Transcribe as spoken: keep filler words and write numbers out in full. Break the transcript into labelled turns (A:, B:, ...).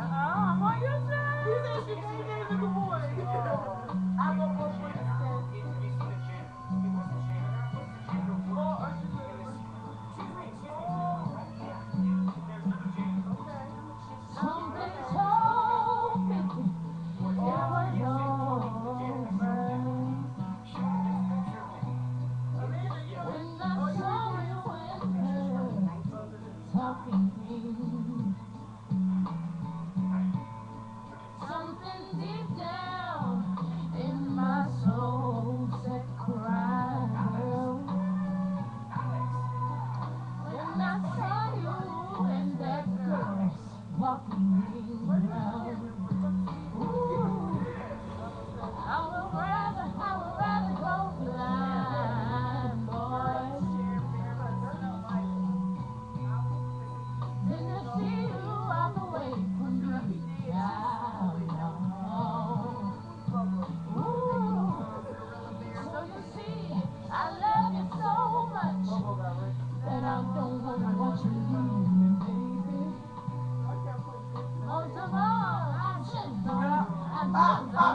A: I'm on your side.
B: He said she gave me the good boy. I go for what it says. Oh, Usher Simmons. Okay.
A: Something told me it was over.
B: Amanda, you know
A: When
B: this?
A: I
B: Oh, you
A: saw
B: did
A: you
B: too.
A: and her talking, something deep down in my soul said cry, girl. When I saw you and that girl walking around, ooh, I would rather, I would rather go blind, boy, than to see you walk away from me. Yeah, ooh. So you see, I love you so much that I don't want to watch you leave me, baby. Most of all, I just don't, I just don't.